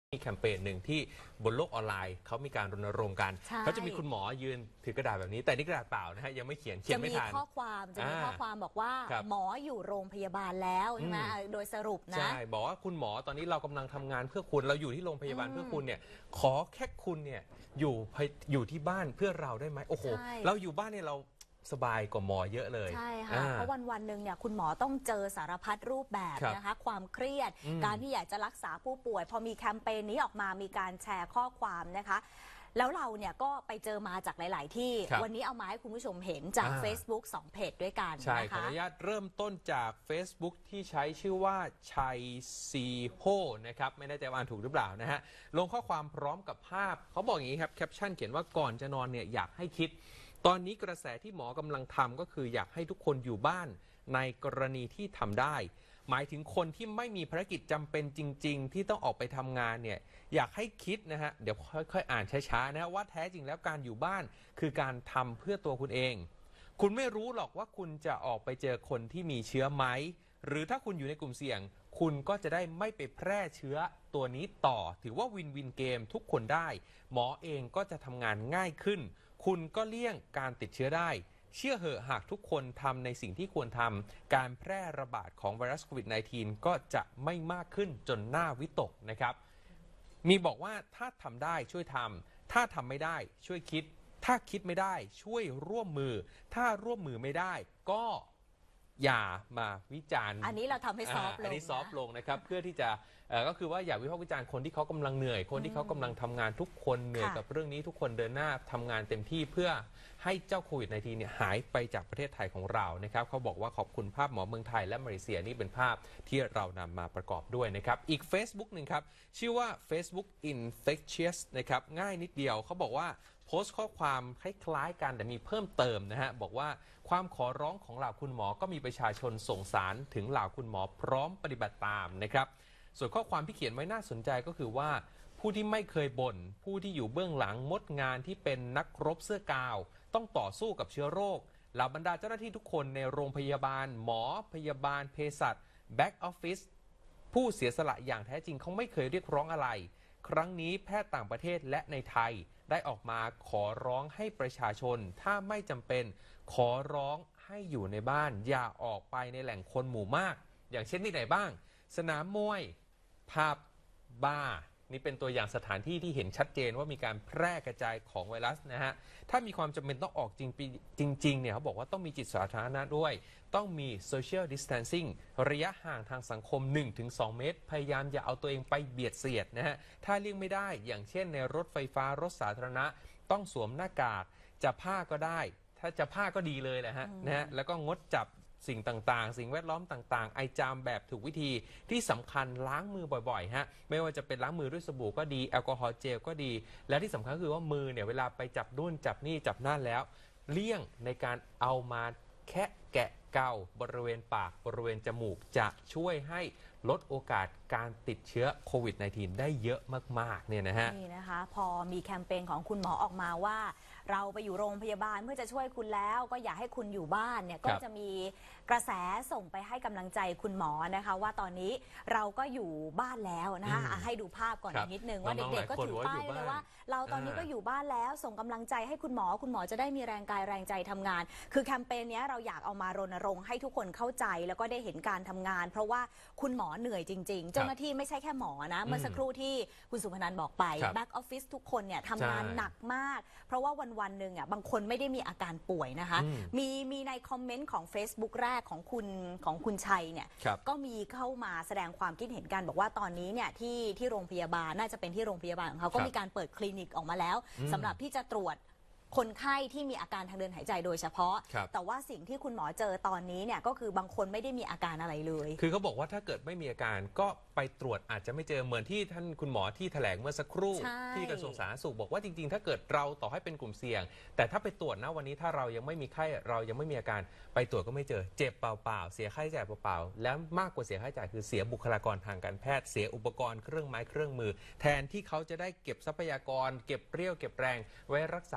มีแคมเปญหนึ่งที่บนโลกออนไลน์เขามีการรณรงค์กันเขาจะมีคุณหมอยืนถือกระดาษแบบนี้แต่นี่กระดาษเปล่านะฮะยังไม่เขียนไม่ทันจะมีข้อความบอกว่าหมออยู่โรงพยาบาลแล้วใช่ไหมโดยสรุปนะใช่บอกว่าคุณหมอตอนนี้เรากำลังทำงานเพื่อคุณเราอยู่ที่โรงพยาบาลเพื่อคุณเนี่ยขอแค่คุณเนี่ยอยู่ที่บ้านเพื่อเราได้ไหมโอ้โหเราอยู่บ้านเนี่ยเราสบายกว่าหมอเยอะเลยใช่ค่ะเพราะวันหนึ่งเนี่ยคุณหมอต้องเจอสารพัดรูปแบบนะคะความเครียดการที่อยากจะรักษาผู้ป่วยพอมีแคมเปญนี้ออกมามีการแชร์ข้อความนะคะแล้วเราเนี่ยก็ไปเจอมาจากหลายๆที่วันนี้เอามาให้คุณผู้ชมเห็นจาก Facebook 2 เพจด้วยกันใช่ขออนุญาตเริ่มต้นจาก Facebook ที่ใช้ชื่อว่าชัยซีโฮนะครับไม่แน่ใจว่าอ่านถูกหรือเปล่านะฮะลงข้อความพร้อมกับภาพเขาบอกอย่างนี้ครับแคปชั่นเขียนว่าก่อนจะนอนเนี่ยอยากให้คิดตอนนี้กระแสที่หมอกำลังทำก็คืออยากให้ทุกคนอยู่บ้านในกรณีที่ทำได้หมายถึงคนที่ไม่มีภารกิจจำเป็นจริงๆที่ต้องออกไปทำงานเนี่ยอยากให้คิดนะฮะเดี๋ยวค่อยๆอ่านช้าๆนะว่าแท้จริงแล้วการอยู่บ้านคือการทำเพื่อตัวคุณเองคุณไม่รู้หรอกว่าคุณจะออกไปเจอคนที่มีเชื้อไหมหรือถ้าคุณอยู่ในกลุ่มเสี่ยงคุณก็จะได้ไม่ไปแพร่เชื้อตัวนี้ต่อถือว่าวินวินเกมทุกคนได้หมอเองก็จะทำงานง่ายขึ้นคุณก็เลี่ยงการติดเชื้อได้เชื่อเหอะหากทุกคนทำในสิ่งที่ควรทำการแพร่ระบาดของไวรัสโควิด -19 ก็จะไม่มากขึ้นจนน่าวิตกนะครับมีบอกว่าถ้าทำได้ช่วยทำถ้าทำไม่ได้ช่วยคิดถ้าคิดไม่ได้ช่วยร่วมมือถ้าร่วมมือไม่ได้ก็อย่ามาวิจารณ์อันนี้เราทำให้ซอฟต์ลงอันนี้ซอฟต์ลงนะครับเพื่อที่จะก็คือว่าอย่าวิพากษ์วิจารณ์คนที่เขากำลังเหนื่อยคนที่เขากำลังทำงานทุกคนเหนื่อยกับเรื่องนี้ทุกคนเดินหน้าทำงานเต็มที่เพื่อให้เจ้าโควิด-19 เนี่ยหายไปจากประเทศไทยของเรานะครับเขาบอกว่าขอบคุณภาพหมอเมืองไทยและมาเลเซียนี่เป็นภาพที่เรานำมาประกอบด้วยนะครับอีก Facebook หนึ่งครับชื่อว่า Facebook Infectious นะครับง่ายนิดเดียวเขาบอกว่าโพสต์ข้อความคล้ายๆกันแต่มีเพิ่มเติมนะฮะบอกว่าความขอร้องของเหล่าคุณหมอก็มีประชาชนส่งสารถึงเหล่าคุณหมอพร้อมปฏิบัติตามนะครับส่วนข้อความที่เขียนไว้น่าสนใจก็คือว่าผู้ที่ไม่เคยบ่นผู้ที่อยู่เบื้องหลังมดงานที่เป็นนักรบเสื้อกาวต้องต่อสู้กับเชื้อโรคเหล่าบรรดาเจ้าหน้าที่ทุกคนในโรงพยาบาลหมอพยาบาลเภสัชแบ็กออฟฟิศผู้เสียสละอย่างแท้จริงเขาไม่เคยเรียกร้องอะไรครั้งนี้แพทย์ต่างประเทศและในไทยได้ออกมาขอร้องให้ประชาชนถ้าไม่จำเป็นขอร้องให้อยู่ในบ้านอย่าออกไปในแหล่งคนหมู่มากอย่างเช่นที่ไหนบ้างสนามมวยผับบาร์นี่เป็นตัวอย่างสถานที่ที่เห็นชัดเจนว่ามีการแพร่กระจายของไวรัสนะฮะถ้ามีความจำเป็นต้องออกจริงเนี่ยเขาบอกว่าต้องมีจิตสาธารณะด้วยต้องมี social distancing ระยะห่างทางสังคม 1-2 เมตรพยายามอย่าเอาตัวเองไปเบียดเสียดนะฮะถ้าเลี่ยงไม่ได้อย่างเช่นในรถไฟฟ้ารถสาธารณะต้องสวมหน้ากากจะผ้าก็ได้ถ้าจะผ้าก็ดีเลยแหละฮะนะฮะแล้วก็งดจับสิ่งต่างๆสิ่งแวดล้อมต่างๆไอจามแบบถูกวิธีที่สำคัญล้างมือบ่อยๆฮะไม่ว่าจะเป็นล้างมือด้วยสบู่ก็ดีแอลกอฮอล์เจลก็ดีและที่สำคัญคือว่ามือเนี่ยเวลาไปจับนู่นจับนี่จับนั่นแล้วเลี่ยงในการเอามาแคะแกะเกาบริเวณปากบริเวณจมูกจะช่วยให้ลดโอกาสการติดเชื้อโควิด -19 ได้เยอะมากๆเนี่ยนะฮะนี่นะคะพอมีแคมเปญของคุณหมอออกมาว่าเราไปอยู่โรงพยาบาลเพื่อจะช่วยคุณแล้วก็อยากให้คุณอยู่บ้านเนี่ยก็จะมีกระแสส่งไปให้กำลังใจคุณหมอนะคะว่าตอนนี้เราก็อยู่บ้านแล้วนะคะให้ดูภาพก่อนนิดนึงว่าเด็กๆก็ถือป้ายเลยว่าเราตอนนี้ก็อยู่บ้านแล้วส่งกำลังใจให้คุณหมอจะได้มีแรงกายแรงใจทำงานคือแคมเปญนี้เราอยากเอามารณรงค์ให้ทุกคนเข้าใจแล้วก็ได้เห็นการทำงานเพราะว่าคุณหมอเหนื่อยจริงๆเจ้าหน้าที่ไม่ใช่แค่หมอนะเมื่อสักครู่ที่คุณสุพนันท์บอกไปแบ็กออฟฟิศทุกคนเนี่ยทำงานหนักมากเพราะว่าวันหนึ่งอ่ะบางคนไม่ได้มีอาการป่วยนะคะมีในคอมเมนต์ของ Facebook แรกของคุณชัยเนี่ยก็มีเข้ามาแสดงความคิดเห็นกันบอกว่าตอนนี้เนี่ยที่โรงพยาบาลน่าจะเป็นที่โรงพยาบาลของเขาก็มีการเปิดคลินิกออกมาแล้วสำหรับที่จะตรวจคนไข้ที่มีอาการทางเดินหายใจโดยเฉพาะแต่ว่าสิ่งที่คุณหมอเจอตอนนี้เนี่ยก็คือบางคนไม่ได้มีอาการอะไรเลยคือเขาบอกว่าถ้าเกิดไม่มีอาการก็ไปตรวจอาจจะไม่เจอเหมือนที่ท่านคุณหมอที่แถลงเมื่อสักครู่ที่กระทรวงสาธารณสุขบอกว่าจริงๆถ้าเกิดเราต่อให้เป็นกลุ่มเสี่ยงแต่ถ้าไปตรวจนะวันนี้ถ้าเรายังไม่มีไข้เรายังไม่มีอาการไปตรวจก็ไม่เจอเจ็บเปล่าๆเสียค่าใช้จ่ายเปล่าๆแล้วมากกว่าเสียค่าใช้จ่ายคือเสียบุคลากรทางการแพทย์เสียอุปกรณ์เครื่องไม้เครื่องมือแทนที่เขาจะได้เก็บทรัพยากรเก็บเรี่ยวเก็บแรงไว้รักษาคน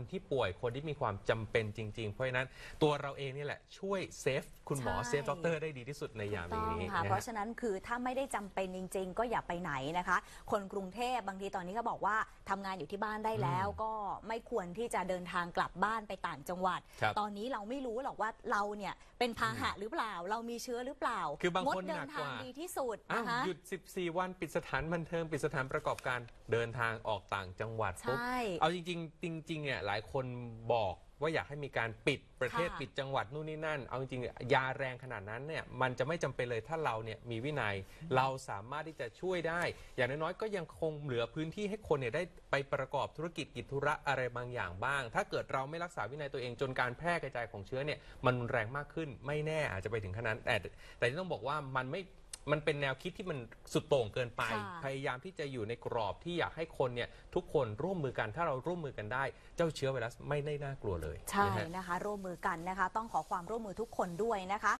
ที่ป่วยคนที่มีความจำเป็นจริงๆเพราะฉะนั้นตัวเราเองนี่แหละช่วยเซฟคุณหมอเซฟด็อกเตอร์ได้ดีที่สุดในยามนี้ค่ะเพราะฉะนั้นคือถ้าไม่ได้จำเป็นจริงๆก็อย่าไปไหนนะคะ คนกรุงเทพบางทีตอนนี้เขาบอกว่าทำงานอยู่ที่บ้านได้แล้วก็ไม่ควรที่จะเดินทางกลับบ้านไปต่างจังหวัดตอนนี้เราไม่รู้หรอกว่าเราเนี่ยเป็นพาหะหรือเปล่าเรามีเชื้อหรือเปล่าคือบางคนเดินทางดีที่สุดนะคะหยุด14 วันปิดสถานบันเทิงปิดสถานประกอบการเดินทางออกต่างจังหวัดปุ๊บเอาจริงๆจริงๆเนี่ยหลายคนบอกว่าอยากให้มีการปิดประเทศปิดจังหวัดนู่นนี่นั่นเอาจริงๆยาแรงขนาดนั้นเนี่ยมันจะไม่จำเป็นเลยถ้าเราเนี่ยมีวินัยเราสามารถที่จะช่วยได้อย่างน้อยๆก็ยังคงเหลือพื้นที่ให้คนเนี่ยได้ไปประกอบธุรกิจกิจธุระอะไรบางอย่างบ้างถ้าเกิดเราไม่รักษาวินัยตัวเองจนการแพร่กระจายของเชื้อเนี่ยมันรุนแรงมากขึ้นไม่แน่อาจจะไปถึงขนาดนั้นแต่ที่ต้องบอกว่ามันเป็นแนวคิดที่มันสุดโต่งเกินไปพยายามที่จะอยู่ในกรอบที่อยากให้คนเนี่ยทุกคนร่วมมือกันถ้าเราร่วมมือกันได้เจ้าเชื้อไวรัสไม่ได้น่ากลัวเลยใช่นะคะร่วมมือกันนะคะต้องขอความร่วมมือทุกคนด้วยนะคะ